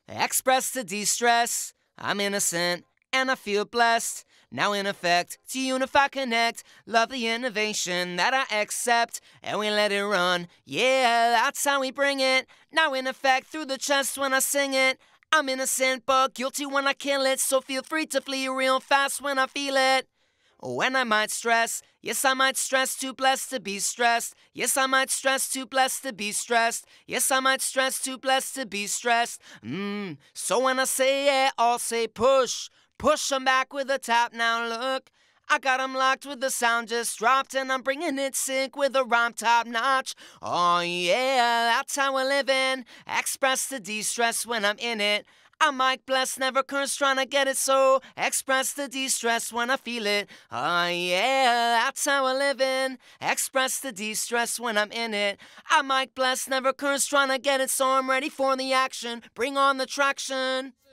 express to de-stress. I'm innocent and I feel blessed. Now in effect, to unify, connect, love the innovation that I accept, and we let it run. Yeah, that's how we bring it. Now in effect, through the chest when I sing it. I'm innocent but guilty when I kill it, so feel free to flee real fast when I feel it. When I might stress, yes I might stress, too blessed to be stressed. Yes I might stress, too blessed to be stressed. Yes I might stress, too blessed to be stressed. So when I say yeah, I'll say push. Push 'em back with a tap, now look. I got 'em locked with the sound just dropped, and I'm bringing it sync with a rhyme top notch. Oh yeah, that's how we're living. Express to de-stress when I'm in it. I'm Mike Bless, never curse, trying to get it, so express to de-stress when I feel it. Oh yeah, that's how we're living. Express to de-stress when I'm in it. I'm Mike Bless, never curse, trying to get it, so I'm ready for the action. Bring on the traction.